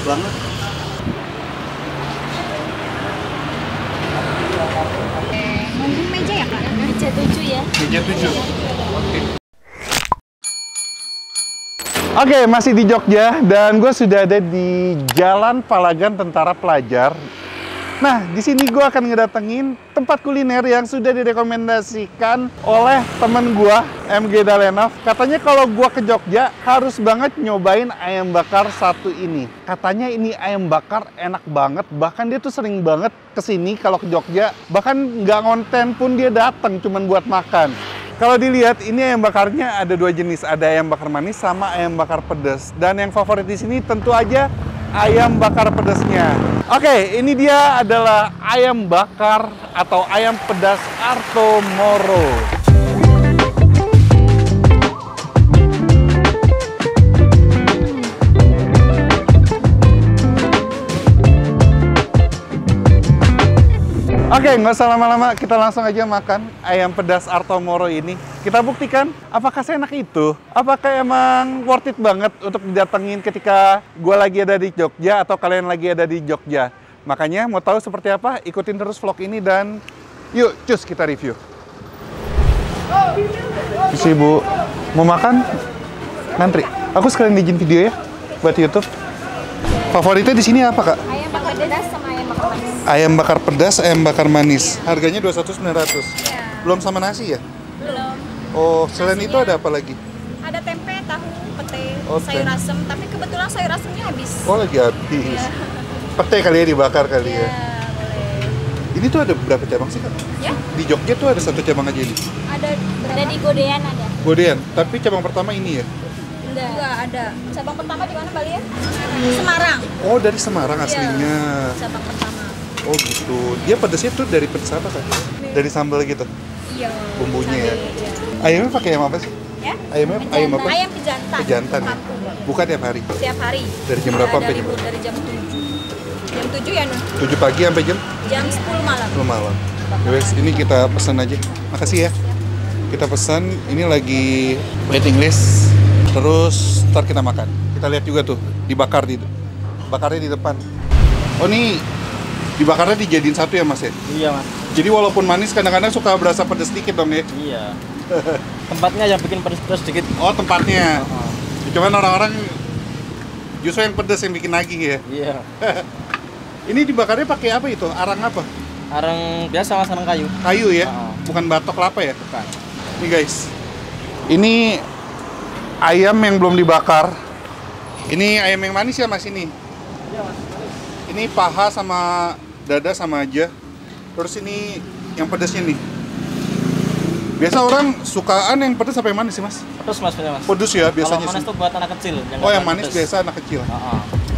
banget. Ngomong meja ya, Kak? Meja 7 ya. Meja 7. Oke, masih di Jogja dan gue sudah ada di Jalan Palagan Tentara Pelajar. Nah, di sini gue akan ngedatengin tempat kuliner yang sudah direkomendasikan oleh temen gue, MG Dalenov. Katanya kalau gue ke Jogja harus banget nyobain ayam bakar satu ini. Katanya ini ayam bakar enak banget, bahkan dia tuh sering banget kesini kalau ke Jogja. Bahkan nggak ngonten pun dia datang cuman buat makan. Kalau dilihat, ini ayam bakarnya ada dua jenis, ada ayam bakar manis sama ayam bakar pedas. Dan yang favorit di sini tentu aja ayam bakar pedasnya. Oke, ini dia adalah ayam bakar atau ayam pedas Arto Moro. Oke, nggak usah lama-lama, kita langsung aja makan ayam pedas Arto Moro ini. Kita buktikan apakah seenak itu, apakah emang worth it banget untuk didatengin ketika gue lagi ada di Jogja atau kalian lagi ada di Jogja. Makanya mau tahu seperti apa, ikutin terus vlog ini dan yuk cus kita review. Isi Bu, mau makan? Ngantri. Aku sekalian izin video ya buat YouTube. Favoritnya di sini apa, Kak? Ayam bakar pedas sama ayam bakar manis. Ayam bakar pedas, ayam bakar manis. Harganya 21.900. Ya. Belum sama nasi ya? Belum. Oh, selain itu ada apa lagi? Ada tempe, tahu, pete, Oh, sayur tempe. asem. Tapi kebetulan sayur asemnya habis. Oh, lagi habis. Ya. Pete kali ya dibakar kali Ya, ya. boleh. Ini tuh ada berapa cabang sih, Kak? Ya, Di Jogja tuh ada satu cabang aja ini. ada di Godean ada. Godean, tapi cabang pertama ini ya? Enggak ada. Cabang pertama di mana, Bali ya? Semarang. Oh, dari Semarang aslinya. Cabang pertama. Oh gitu. Dia pedasnya tuh dari pedas apa, Kak? Dari sambal gitu? Iya. Bumbunya ya? Iya. Ayamnya pakai ayam apa sih? Ya? Ayam apa? Ayam pejantan. Pejantan ya? Kampung. Bukan tiap hari? Tiap hari. Dari jam berapa sampai Dari jam berapa? Dari jam 7. Jam 7 ya, Nun? 7 pagi sampai jam Jam 10 malam. 10 malam. Guys, ini kita pesan aja. Makasih ya. Kita pesan, ini lagi waiting list. Terus ntar kita makan. Kita lihat juga tuh, bakarnya di depan. Oh nih, dibakarnya dijadiin satu ya Mas ya? Iya Mas. Jadi walaupun manis kadang-kadang suka berasa pedas dikit dong ya? Iya. Tempatnya yang bikin pedas sedikit. Oh tempatnya. Oh. Cuman orang-orang justru yang pedas yang bikin nagih ya? Iya. Ini dibakarnya pakai apa itu? Arang apa? Arang biasa Mas, arang kayu. Kayu ya? Oh. Bukan batok kelapa ya? Bukan. Nih guys, ini ayam yang belum dibakar. Ini ayam yang manis ya Mas ini? Iya Mas. Ini paha sama dada sama aja. Terus ini yang pedasnya nih. Biasa orang sukaan yang pedas apa yang manis sih Mas? Pedas Mas punya Mas. Pedas ya Kalau biasanya manis sih. tuh buat anak kecil. Oh yang manis biasa anak kecil. Oh.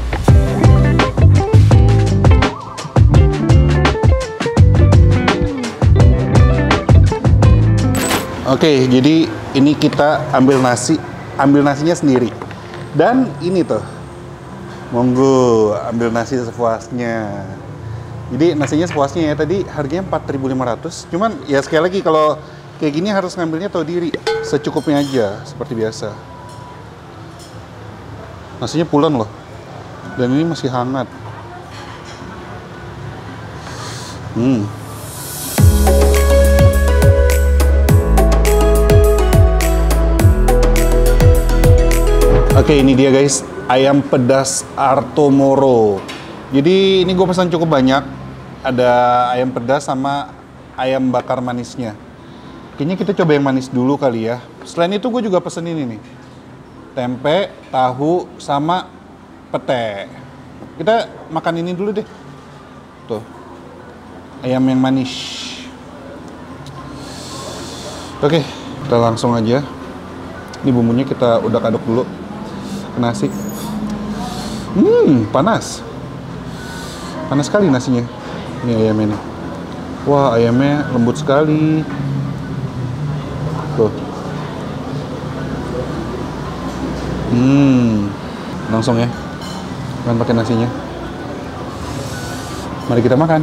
Oke, jadi ini kita ambil nasinya sendiri. Dan ini tuh, monggo ambil nasi sepuasnya. Jadi nasinya sepuasnya ya, tadi harganya 4.500. Cuman ya sekali lagi kalau kayak gini harus ngambilnya tahu diri, secukupnya aja seperti biasa. Nasinya pulen loh, dan ini masih hangat. Oke, ini dia guys, ayam pedas Arto Moro. Jadi ini gue pesan cukup banyak. Ada ayam pedas sama ayam bakar manisnya. Kayaknya kita coba yang manis dulu kali ya. Selain itu gue juga pesen ini nih. Tempe, tahu, sama pete. Kita makan ini dulu deh. Tuh. Ayam yang manis. Oke, kita langsung aja. Ini bumbunya kita udak-aduk dulu ke nasi. Panas. Panas sekali nasinya. Ini ayamnya nih. Wah, ayamnya lembut sekali. Tuh. Langsung ya. Makan pakai nasinya. Mari kita makan.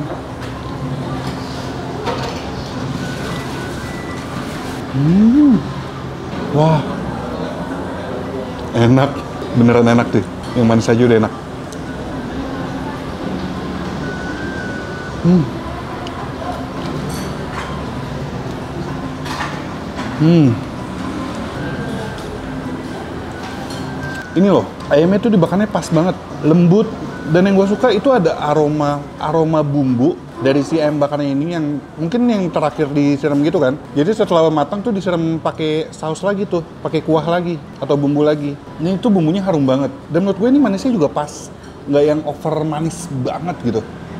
Wah. Enak. Beneran enak deh. Yang manis aja udah enak. Ini loh, ayamnya tuh dibakarnya pas banget, lembut. Dan yang gue suka itu ada aroma bumbu dari si ayam bakarnya ini yang mungkin yang terakhir disiram gitu kan. Jadi setelah matang tuh disiram pakai saus lagi tuh, pakai kuah lagi atau bumbu lagi. Ini tuh bumbunya harum banget. Dan menurut gue ini manisnya juga pas, nggak yang over manis banget gitu.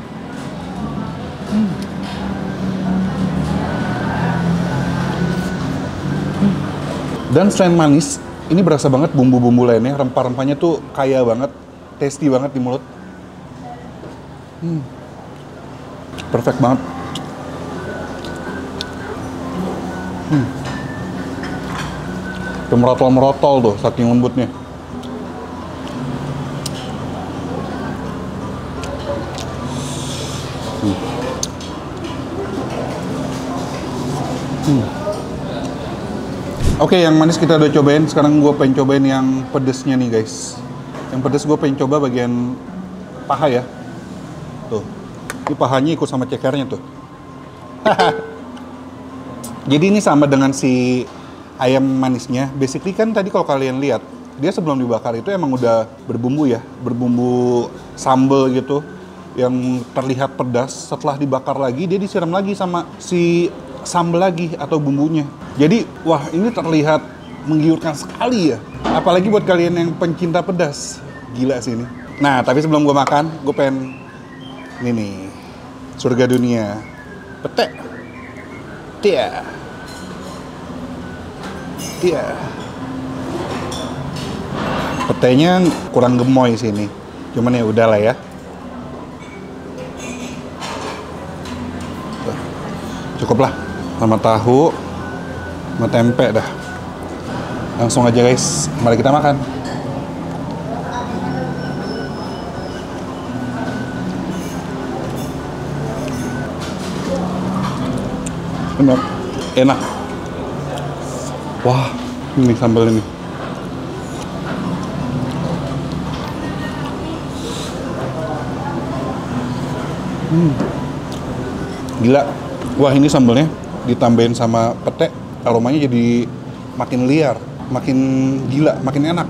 Dan selain manis, ini berasa banget bumbu-bumbu lainnya, rempah-rempahnya tuh kaya banget, tasty banget di mulut. Perfect banget. Merotol-merotol tuh, saking lembutnya. Oke, yang manis kita udah cobain. Sekarang gue pengen cobain yang pedesnya nih guys. Yang pedes gue pengen coba bagian paha ya. Tuh, ini pahanya ikut sama cekernya tuh. Jadi ini sama dengan si ayam manisnya. Basically kan tadi kalau kalian lihat, dia sebelum dibakar itu emang udah berbumbu ya. Berbumbu sambal gitu. Yang terlihat pedas. Setelah dibakar lagi, dia disiram lagi sama si sambal lagi atau bumbunya. Jadi, wah ini terlihat menggiurkan sekali ya. Apalagi buat kalian yang pencinta pedas. Gila sih ini. Nah, tapi sebelum gue makan, gue pengen ini nih, surga dunia. Pete. Tia. Tia. Petenya kurang gemoy sih ini. Cuman ya udahlah ya. Cukup lah. Sama tahu, sama tempe dah. Langsung aja guys, mari kita makan. Enak. Wah, ini sambal ini. Gila. Wah, ini sambalnya ditambahin sama pete, aromanya jadi makin liar, makin gila, makin enak.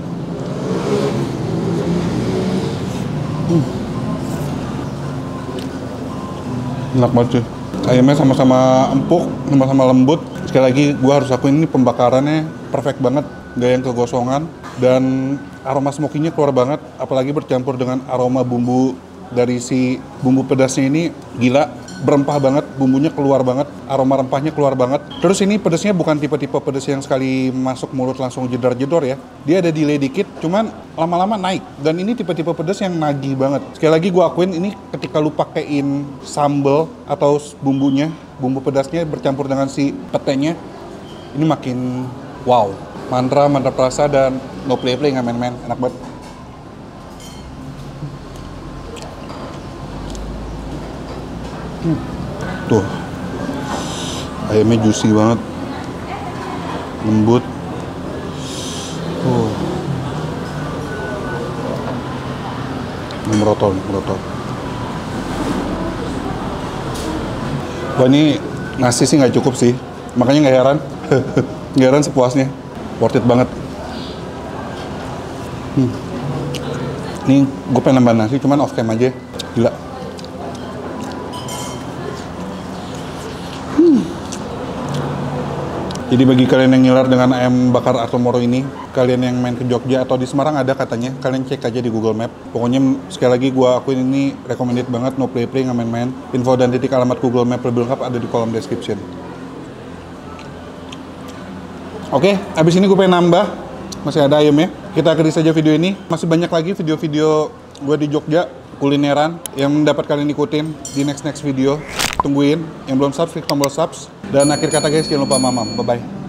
Enak banget sih. Ayamnya sama-sama empuk, sama-sama lembut. Sekali lagi, gue harus akuin ini pembakarannya perfect banget, gak yang kegosongan. Dan aroma smokinya keluar banget, apalagi bercampur dengan aroma bumbu dari si bumbu pedasnya ini, gila. Berempah banget, bumbunya keluar banget, aroma rempahnya keluar banget. Terus ini pedasnya bukan tipe-tipe pedas yang sekali masuk mulut langsung jedor-jedor ya. Dia ada delay dikit, cuman lama-lama naik. Dan ini tipe-tipe pedas yang nagih banget. Sekali lagi gue akuin ini ketika lu pakein sambal atau bumbunya, bumbu pedasnya bercampur dengan si petenya, ini makin wow. Mantap rasa dan no play-play, nggak main-main, enak banget. Tuh, ayamnya juicy banget, lembut. Merotol. Wah, ini nasi sih nggak cukup sih, makanya nggak heran, nggak heran sepuasnya, worth it banget. Ini gue pengen nambah nasi, cuman off cam aja, gila. Jadi bagi kalian yang ngiler dengan ayam bakar Arthur Moro ini, kalian yang main ke Jogja atau di Semarang ada katanya, kalian cek aja di Google Map. Pokoknya sekali lagi gue akuin ini recommended banget, no play-play, nggak main-main. Info dan titik alamat Google Map lebih lengkap ada di kolom description. Oke, abis ini gue pengen nambah, masih ada ayamnya. Kita akhiri saja video ini. Masih banyak lagi video-video gue di Jogja, kulineran, yang dapat kalian ikutin di next video. Tungguin, yang belum subs, klik tombol subs. Dan akhir kata guys, jangan lupa mamam. Bye-bye.